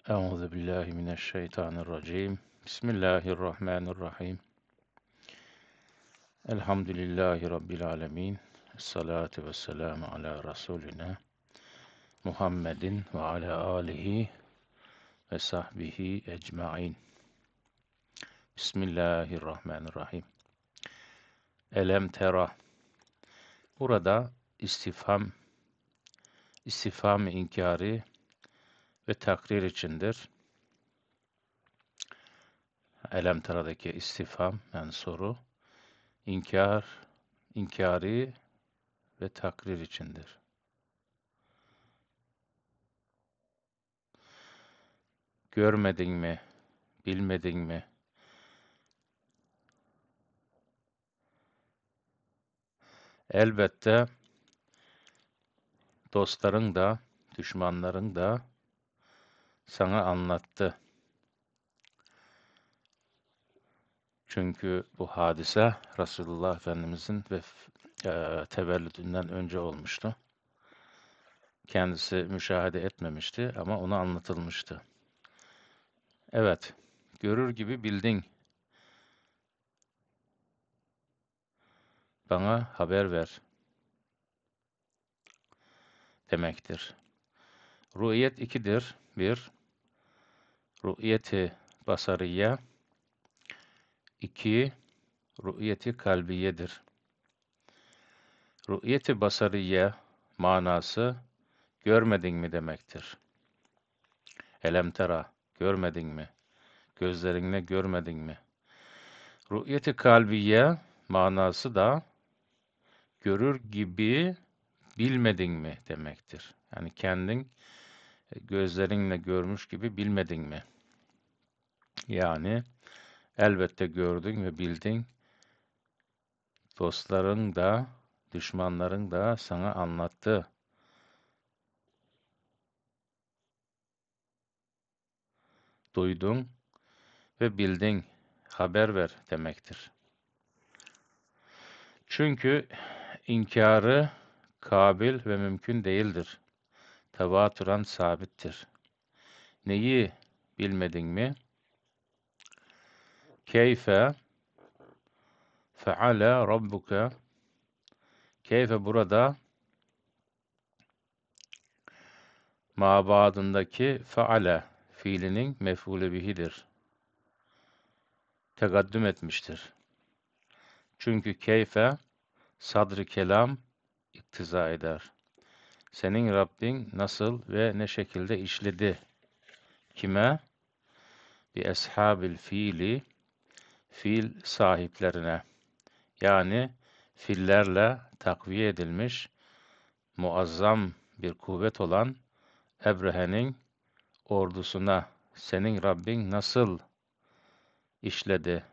Euzu billahi mineşşeytanirracim. Bismillahirrahmanirrahim. Elhamdülillahi rabbil alamin. Essalatu vesselamu ala rasulina Muhammedin ve ala alihi ve sahbihi ecmaîn. Bismillahirrahmanirrahim. Elem tera. Burada istifham inkari ve takrir içindir. Elem tera'daki istifham yani soru, inkari ve takrir içindir. Görmedin mi? Bilmedin mi? Elbette dostların da, düşmanların da sana anlattı. Çünkü bu hadise Resulullah Efendimizin tevellüdünden önce olmuştu. Kendisi müşahede etmemişti ama ona anlatılmıştı. Evet, görür gibi bildin. Bana haber ver demektir. Ru'yet ikidir. Bir, ru'yeti basariye. İki, ru'yeti kalbiyedir. Ru'yeti basariye manası görmedin mi demektir. Elem tera, görmedin mi? Gözlerinle görmedin mi? Ru'yeti kalbiye manası da görür gibi bilmedin mi demektir. Yani kendin gözlerinle görmüş gibi bilmedin mi? Yani elbette gördün ve bildin. Dostların da, düşmanların da sana anlattı. Duydun ve bildin. Haber ver demektir. Çünkü inkarı kabil ve mümkün değildir. Tevatüren sabittir. Neyi bilmedin mi? Keyfe feale rabbuke. Keyfe burada mabadındaki feale fiilinin mef'ulü bihidir. Tegaddüm etmiştir. Çünkü keyfe sadr-ı kelam iktiza eder. Senin Rabbin nasıl ve ne şekilde işledi? Kime? Bi eshabil fiili, fiil sahiplerine. Yani fillerle takviye edilmiş, muazzam bir kuvvet olan Ebrehe'nin ordusuna senin Rabbin nasıl işledi?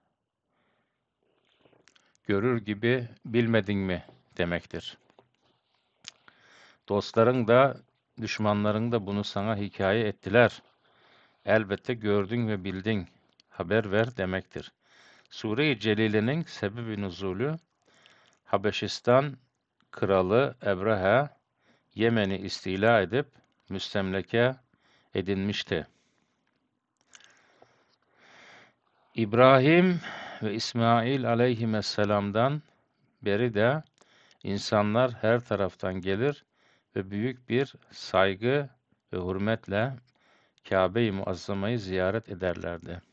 Görür gibi bilmedin mi demektir. Dostların da düşmanların da bunu sana hikaye ettiler. Elbette gördün ve bildin. Haber ver demektir. Sure-i Celile'nin sebebi nuzulü Habeşistan kralı Ebrehe Yemen'i istila edip müstemleke edinmişti. İbrahim ve İsmail aleyhisselam'dan beri de insanlar her taraftan gelir ve büyük bir saygı ve hürmetle Kâbe-i Muazzama'yı ziyaret ederlerdi.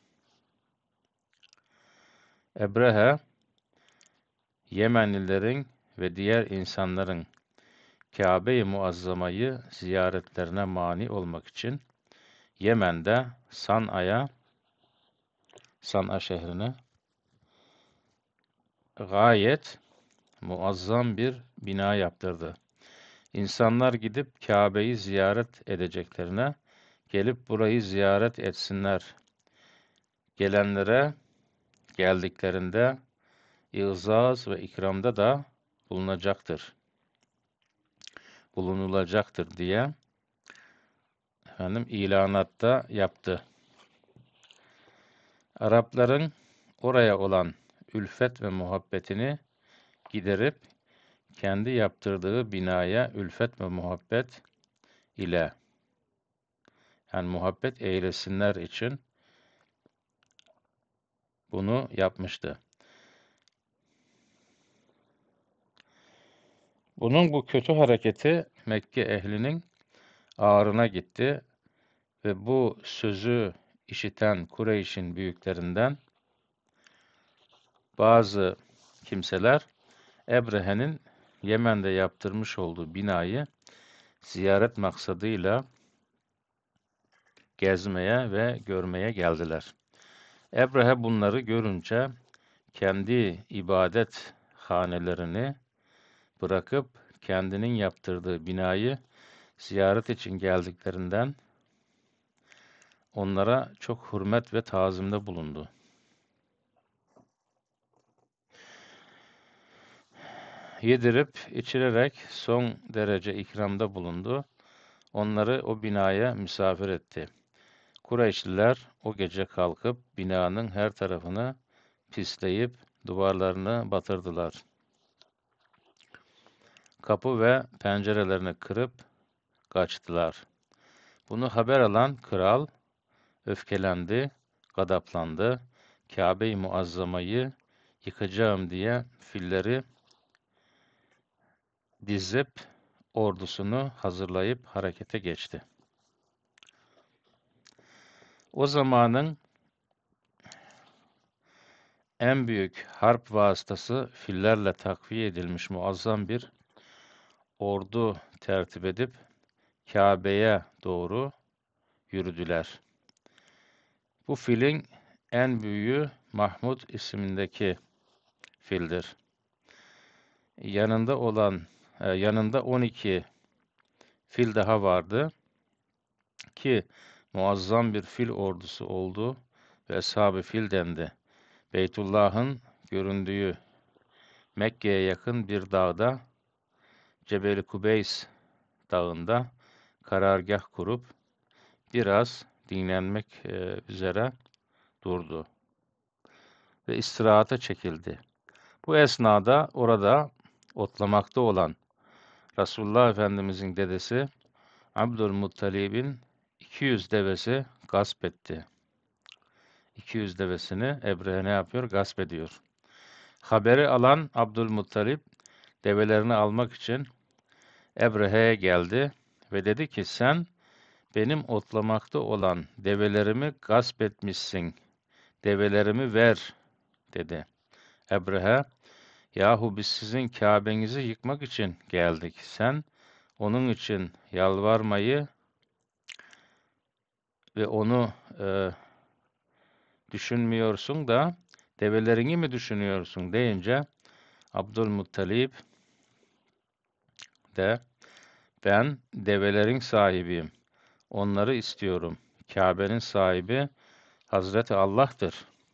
Ebrehe, Yemenlilerin ve diğer insanların Kâbe-i Muazzama'yı ziyaretlerine mani olmak için Yemen'de San'a şehrine gayet muazzam bir bina yaptırdı. İnsanlar gidip Kâbe'yi ziyaret edeceklerine gelip burayı ziyaret etsinler. Geldiklerinde İzaz ve ikramda da bulunulacaktır diye ilanatta yaptı. Arapların oraya olan ülfet ve muhabbetini giderip kendi yaptırdığı binaya ülfet ve muhabbet ile Yani muhabbet eylesinler için bunu yapmıştı. Bunun bu kötü hareketi Mekke ehlinin ağrına gitti ve bu sözü işiten Kureyş'in büyüklerinden bazı kimseler Ebrehe'nin Yemen'de yaptırmış olduğu binayı ziyaret maksadıyla gezmeye ve görmeye geldiler. Ebrehe bunları görünce kendi ibadet hanelerini bırakıp kendinin yaptırdığı binayı ziyaret için geldiklerinden onlara çok hürmet ve tazimde bulundu. Yedirip içirerek son derece ikramda bulundu. Onları o binaya misafir etti. Kureyşliler o gece kalkıp binanın her tarafını pisleyip duvarlarını batırdılar. Kapı ve pencerelerini kırıp kaçtılar. Bunu haber alan kral öfkelendi, gadaplandı. Kabe-i Muazzama'yı yıkacağım diye filleri dizip ordusunu hazırlayıp harekete geçti. O zamanın en büyük harp vasıtası fillerle takviye edilmiş muazzam bir ordu tertip edip Kabe'ye doğru yürüdüler. Bu filin en büyüğü Mahmud ismindeki fildir. Yanında 12 fil daha vardı ki muazzam bir fil ordusu oldu ve Eshab-ı Fil dendi. Beytullah'ın göründüğü Mekke'ye yakın bir dağda Cebeli Kubeys dağında karargah kurup biraz dinlenmek üzere durdu ve istirahata çekildi. Bu esnada orada otlamakta olan Resulullah Efendimizin dedesi Abdülmuttalib'in 200 devesi gasp etti. 200 devesini Ebrehe ne yapıyor? Gasp ediyor. Haberi alan Abdülmuttalip develerini almak için Ebrehe'ye geldi ve dedi ki sen benim otlamakta olan develerimi gasp etmişsin. Develerimi ver dedi. Ebrehe, yahu biz sizin Kâbenizi yıkmak için geldik. Sen onun için yalvarmayı ve onu düşünmüyorsun da develerini mi düşünüyorsun deyince Abdülmuttalip de ben develerin sahibiyim. Onları istiyorum. Kabe'nin sahibi Hazreti Allah'tır.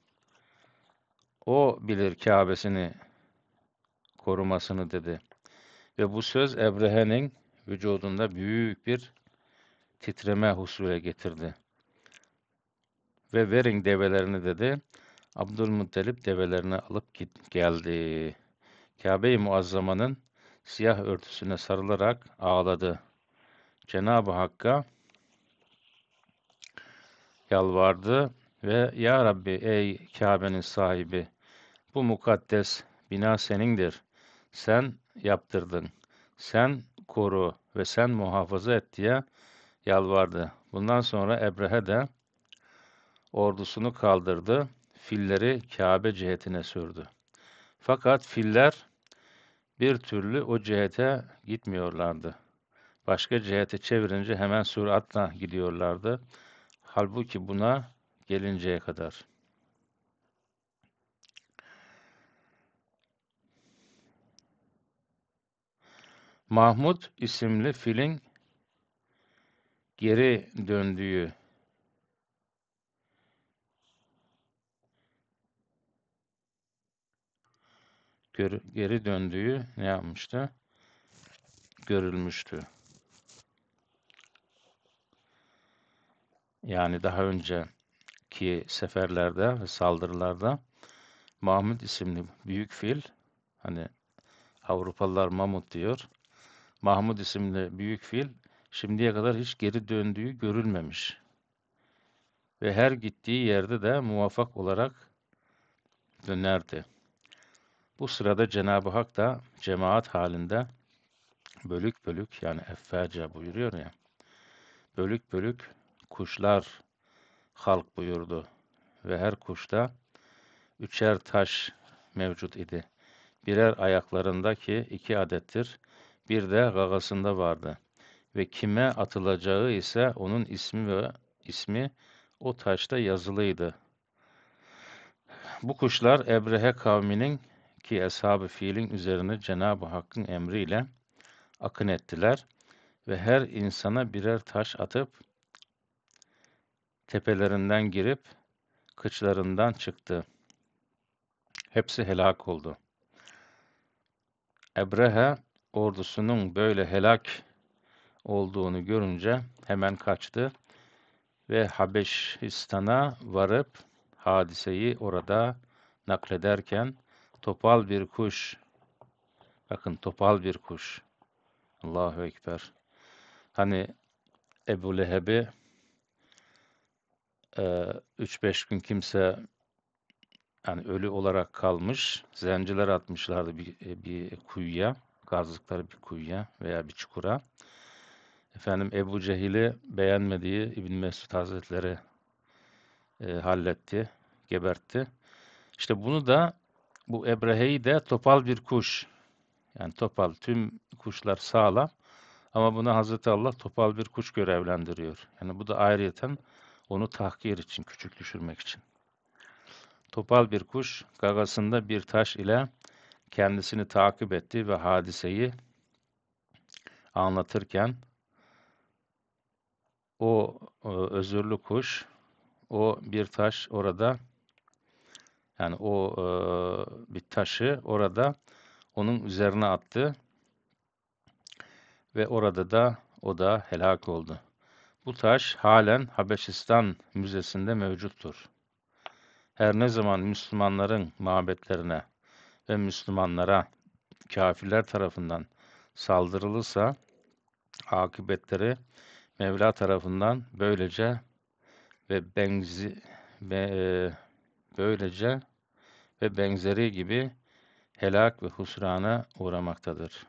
O bilir Kabe'sini korumasını dedi. Ve bu söz Ebrehe'nin vücudunda büyük bir titreme husule getirdi. Ve verin develerini dedi. Abdülmuttalip develerini alıp geldi. Kabe-i Muazzama'nın siyah örtüsüne sarılarak ağladı. Cenab-ı Hakk'a yalvardı ve Ya Rabbi ey Kabe'nin sahibi bu mukaddes bina senindir. Sen yaptırdın. Sen koru ve sen muhafaza et diye yalvardı. Bundan sonra Ebrehe de ordusunu kaldırdı. Filleri Kabe cihetine sürdü. Fakat filler bir türlü o cihete gitmiyorlardı. Başka cihete çevirince hemen süratle gidiyorlardı. Halbuki buna gelinceye kadar. Mahmud isimli filin geri döndüğü ne yapmıştı? Görülmüştü. Yani daha önceki seferlerde ve saldırılarda Mahmud isimli büyük fil, hani Avrupalılar mamut diyor. Mahmud isimli büyük fil şimdiye kadar hiç geri döndüğü görülmemiş. ve her gittiği yerde de muvaffak olarak dönerdi. Bu sırada Cenab-ı Hak da cemaat halinde bölük bölük, yani effaca buyuruyor ya, bölük bölük kuşlar halk buyurdu ve her kuşta üçer taş mevcut idi. Birer ayaklarındaki 2 adettir, bir de gagasında vardı ve kime atılacağı ise onun ismi o taşta yazılıydı. Bu kuşlar Ebrehe kavminin ki Eshab-ı Fil'in üzerine Cenab-ı Hakk'ın emriyle akın ettiler ve her insana birer taş atıp tepelerinden girip kıçlarından çıktı. Hepsi helak oldu. Ebrehe ordusunun böyle helak olduğunu görünce hemen kaçtı ve Habeşistan'a varıp hadiseyi orada naklederken topal bir kuş, bakın topal bir kuş, Allahu Ekber. Hani Ebu Leheb'i 3-5 gün kimse, yani ölü olarak kalmış, zenciler atmışlardı bir kuyuya, kazdıkları bir kuyuya veya bir çukura. Efendim Ebu Cehil'i beğenmediği İbn Mesud Hazretleri halletti, gebertti. İşte bunu da, bu Ebrehe'yi de topal bir kuş, yani topal, tüm kuşlar sağlam ama buna Hazreti Allah topal bir kuş görevlendiriyor. Yani bu da ayrıyeten onu tahkir için, küçük düşürmek için. Topal bir kuş gagasında bir taş ile kendisini takip etti ve hadiseyi anlatırken o özürlü kuş, o bir taş orada, yani bir taşı orada onun üzerine attı ve orada da o da helak oldu. Bu taş halen Habeşistan Müzesi'nde mevcuttur. Her ne zaman Müslümanların mabetlerine ve Müslümanlara kâfirler tarafından saldırılırsa akıbetleri Mevla tarafından ve benzi ve böylece ve benzeri gibi helak ve husrana uğramaktadır.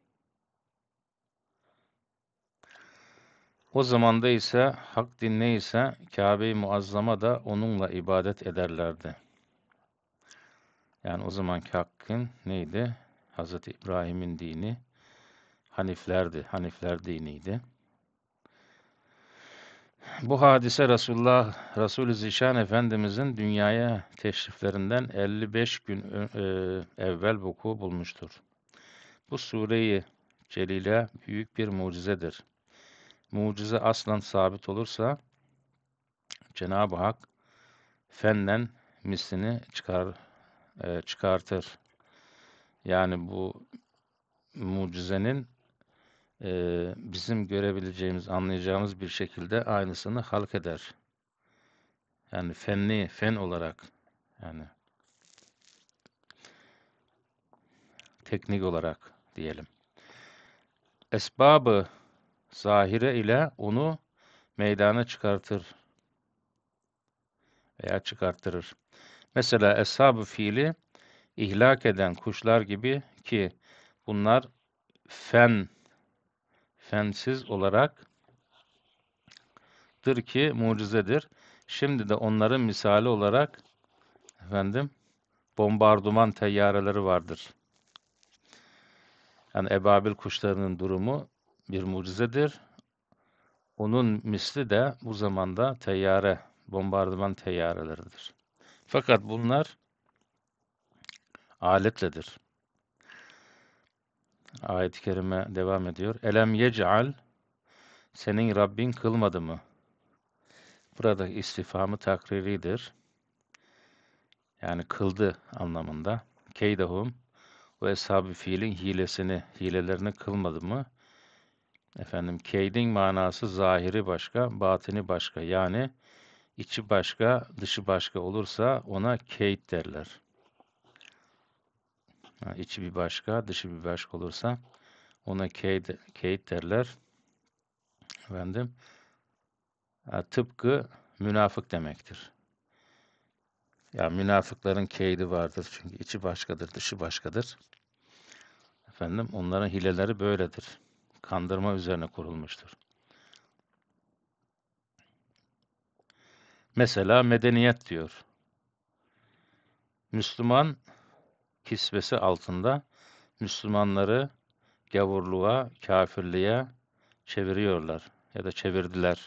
O zamanda ise hak din neyse Kâbe-i Muazzama da onunla ibadet ederlerdi. Yani o zamanki hakkın neydi? Hazreti İbrahim'in dini Haniflerdi. Hanifler diniydi. Bu hadise Resulü Zişan Efendimizin dünyaya teşriflerinden 55 gün evvel vuku bulmuştur. Bu sure-i celile büyük bir mucizedir. Mucize aslan sabit olursa Cenab-ı Hak fenden mislini çıkartır. Yani bu mucizenin bizim görebileceğimiz, anlayacağımız bir şekilde aynısını halk eder. Yani fen olarak, yani teknik olarak diyelim. Esbabı zahire ile onu meydana çıkartır veya çıkarttırır. Mesela Eshab-ı Fil'i ihlak eden kuşlar gibi ki bunlar fensiz olaraktır ki mucizedir. Şimdi de onların misali olarak bombardıman teyyareleri vardır. Yani ebabil kuşlarının durumu bir mucizedir. Onun misli de bu zamanda bombardıman teyyareleridir. Fakat bunlar aletledir. Ayet-i kerime devam ediyor. Elem yec'al, senin Rabbin kılmadı mı? Burada istifhamı takriridir. Yani kıldı anlamında. Keydahum, o Eshab-ı Fil'in hilelerini kılmadı mı? Keydin manası zahiri başka, batini başka. Yani içi başka, dışı başka olursa ona keyd derler. İçi bir başka, dışı bir başka olursa ona keyd derler. Tıpkı münafık demektir. Ya münafıkların keydi vardır çünkü içi başkadır, dışı başkadır. Efendim onların hileleri böyledir. Kandırma üzerine kurulmuştur. Mesela medeniyet diyor. Müslüman kisvesi altında Müslümanları gavurluğa, kâfirliğe çeviriyorlar ya da çevirdiler,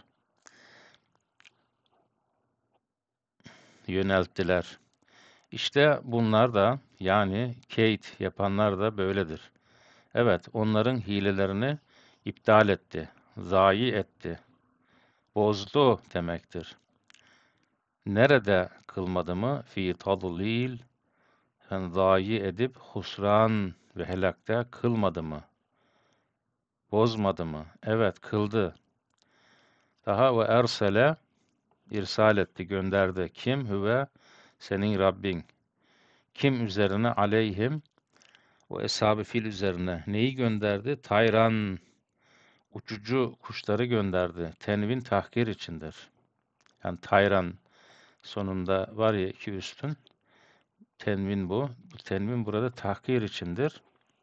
yönelttiler. İşte bunlar da yani keyit yapanlar da böyledir. Evet, onların hilelerini iptal etti, zayi etti, bozdu demektir. Nerede kılmadı mı? Fi tadlil, yani zayi edip husran ve helakta kılmadı mı? Bozmadı mı? Evet, kıldı. Daha ve ersele, irsal etti, gönderdi. Kim? Hüve, senin Rabbin. Kim üzerine? Aleyhim, o eshab-ı fil üzerine. Neyi gönderdi? Tayran, uçucu kuşları gönderdi. Tenvin tahkir içindir. Yani tayran sonunda var ya iki üstün. Tenvin bu. Bu tenvin burada tahkir içindir.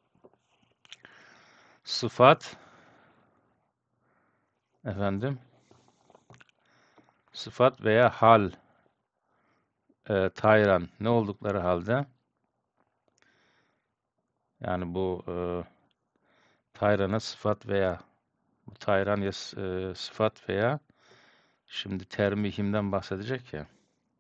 Sıfat, efendim, sıfat veya hal, tayran ne oldukları halde, yani bu tayrana sıfat veya bu tayran ya sıfat veya şimdi termihimden bahsedecek ya.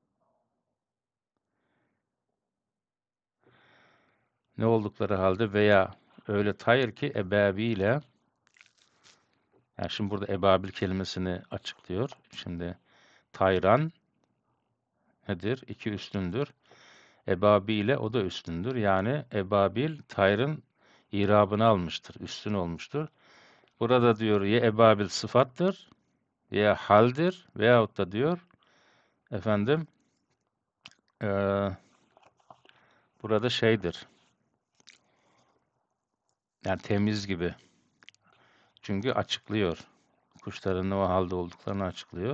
Ne oldukları halde veya öyle tayr ki ebabiyle, yani şimdi burada ebabil kelimesini açıklıyor. Şimdi tayran nedir? İki üstündür. Ebabiyle o da üstündür. Yani ebabil tayrın irabını almıştır, üstün olmuştur. Burada diyor ya ebabil sıfattır, ya haldir veyahut da diyor efendim eee, burada şeydir. Yani temiz gibi. Çünkü açıklıyor. Kuşların ne o halde olduklarını açıklıyor.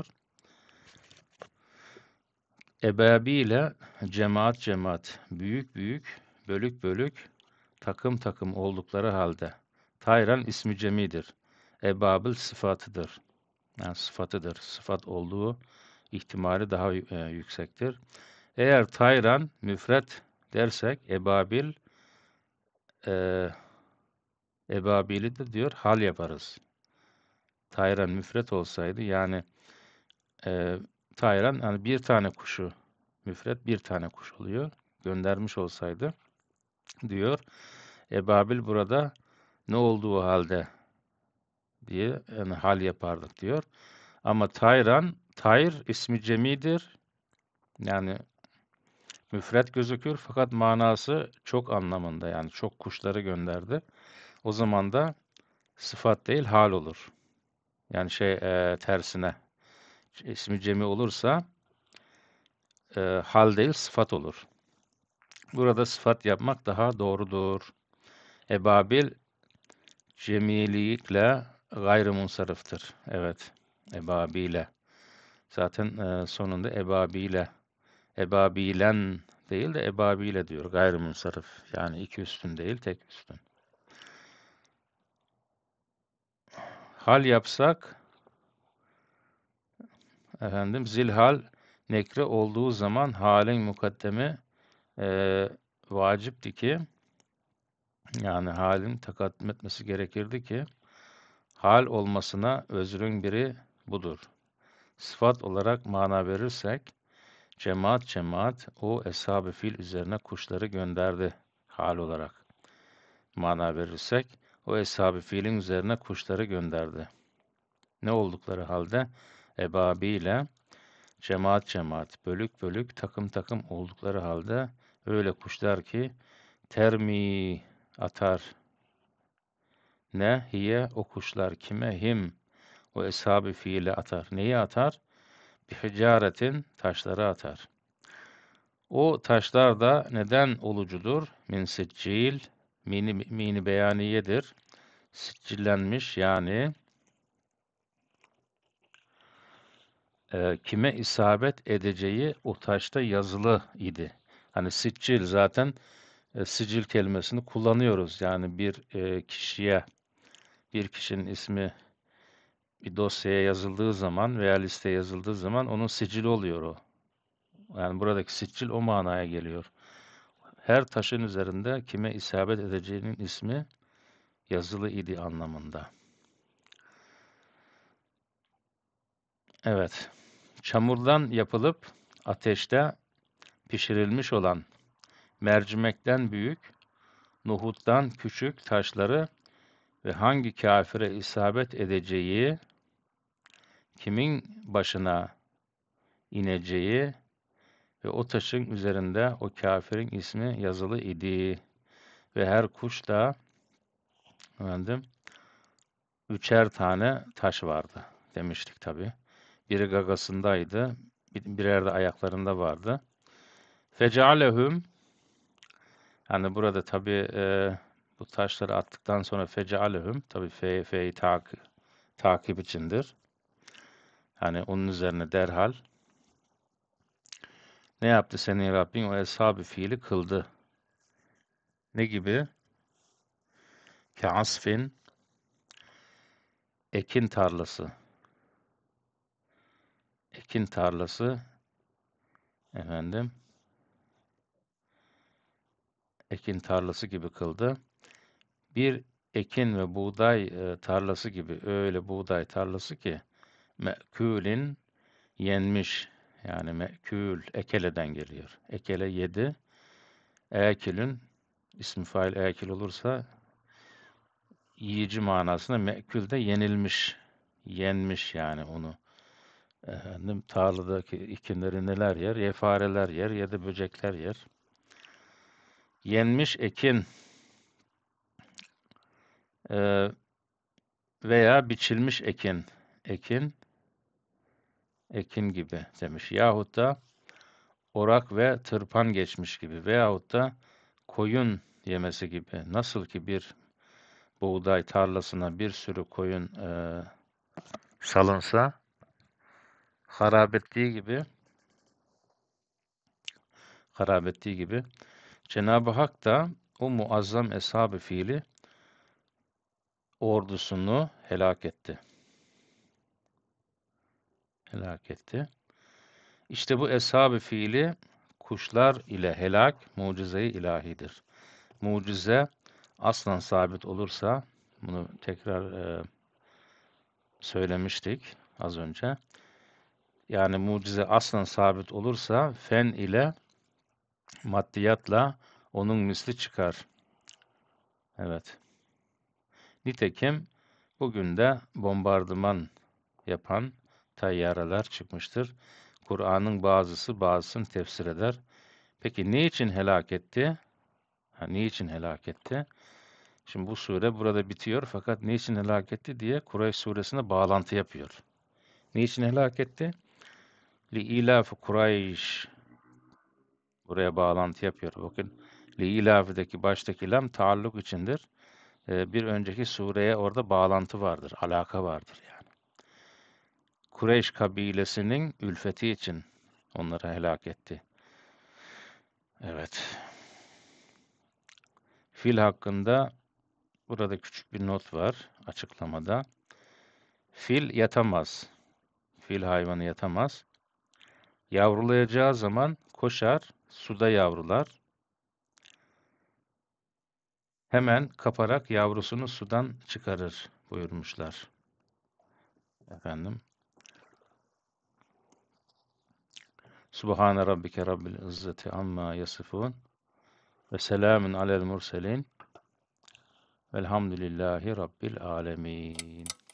Ebabiyle cemaat cemaat, büyük büyük, bölük bölük, takım takım oldukları halde. Tayran ismi cemidir. Ebabil sıfatıdır. Yani sıfatıdır. Sıfat olduğu ihtimali daha yüksektir. Eğer tayran müfret dersek ebabil e, ebabili de diyor hal yaparız. Tayran müfret olsaydı yani e, tayran yani bir tane kuşu müfret bir tane kuş oluyor. Göndermiş olsaydı diyor ebabil burada ne olduğu halde diye yani hal yapardık diyor. Ama tayran tayr ismi cemidir. Yani müfret gözükür fakat manası çok anlamında yani çok kuşları gönderdi. O zaman da sıfat değil hal olur. Yani tersine ismi cemi olursa hal değil sıfat olur. Burada sıfat yapmak daha doğrudur. Ebabil cemilikle gayrimunsarıftır. Evet, ebabile. Zaten sonunda ebabile, ebabilen değil de ebabile diyor. Gayrimunsarıf. Yani iki üstün değil, tek üstün. Hal yapsak, efendim, zilhal nekre olduğu zaman halin mukaddemi e, vacipti ki, yani halin takaddim etmesi gerekirdi ki, hal olmasına özrün biri budur. Sıfat olarak mana verirsek, cemaat cemaat o eshab-ı fil üzerine kuşları gönderdi hal olarak. Mana verirsek, o eshab-ı filin üzerine kuşları gönderdi. Ne oldukları halde? Ebabiyle, cemaat cemaat, bölük bölük, takım takım oldukları halde öyle kuşlar ki termi atar. Ne? Hiye o kuşlar kime? Him. O eshab-ı fiile atar. Neyi atar? Bir hicaretin taşları atar. O taşlar da neden olucudur? Min siccil, mini beyaniyedir. Siccillenmiş yani kime isabet edeceği o taşta yazılı idi. Hani sicil zaten sicil kelimesini kullanıyoruz. Yani bir kişinin ismi bir dosyaya yazıldığı zaman veya listeye yazıldığı zaman onun sicili oluyor o. Yani buradaki sicil o manaya geliyor. Her taşın üzerinde kime isabet edeceğinin ismi yazılı idi anlamında. Evet. Çamurdan yapılıp ateşte pişirilmiş olan mercimekten büyük, nohuttan küçük taşları ve hangi kâfire isabet edeceği, kimin başına ineceği ve o taşın üzerinde o kâfirin ismi yazılı idi. Ve her kuş da efendim, üçer tane taş vardı demiştik tabi. Biri gagasındaydı, birer de ayaklarında vardı. Fecealehum, yani burada tabi bu taşları attıktan sonra fecealehum, tabi fe'yi takip içindir. Yani onun üzerine derhal ne yaptı senin Rabbin? O eshab-ı fiili kıldı. Ne gibi? Keasfin, ekin tarlası. Ekin tarlası, efendim, ekin tarlası gibi kıldı. Bir ekin ve buğday tarlası gibi, öyle buğday tarlası ki me'kûlin, yenmiş. Yani me'kûl, ekeleden geliyor. Ekele yedi. Ekilün, ismi fail ekil olursa yiyici manasında, me'kül de yenilmiş. Yenmiş yani onu. Efendim, tarladaki ekinleri neler yer? Ya fareler yer ya da böcekler yer. Yenmiş ekin veya biçilmiş ekin. Ekin, ekin gibi demiş. Yahut da orak ve tırpan geçmiş gibi. Veyahut da koyun yemesi gibi. Nasıl ki bir buğday tarlasına bir sürü koyun salınsa, harap ettiği gibi Cenab-ı Hak da o muazzam eshab-ı fiili ordusunu helak etti. Helak etti. İşte bu eshab-ı fiili kuşlar ile helak mucize-i ilahidir. Mucize aslan sabit olursa, bunu tekrar söylemiştik az önce. Yani mucize aslan sabit olursa fen ile maddiyatla onun misli çıkar. Evet. Nitekim bugün de bombardıman yapan tayyareler çıkmıştır. Kur'an'ın bazısını tefsir eder. Peki niçin helak etti? Niçin helak etti? Şimdi bu sure burada bitiyor fakat niçin helak etti diye Kureyş suresine bağlantı yapıyor. Niçin helak etti? Li-ilâfi Kureyş. Buraya bağlantı yapıyor. Bakın, li-ilâfideki baştaki lam taalluk içindir. Bir önceki sureye orada bağlantı vardır, alaka vardır yani. Kureyş kabilesinin ülfeti için onları helak etti. Evet. Fil hakkında burada küçük bir not var açıklamada. Fil yatamaz. Fil hayvanı yatamaz. Yavrulayacağı zaman koşar, suda yavrular. Hemen kaparak yavrusunu sudan çıkarır buyurmuşlar. Efendim. Subhane rabbike rabbil izzeti amma yasifun ve selamun alel murselin velhamdülillahi rabbil alemin.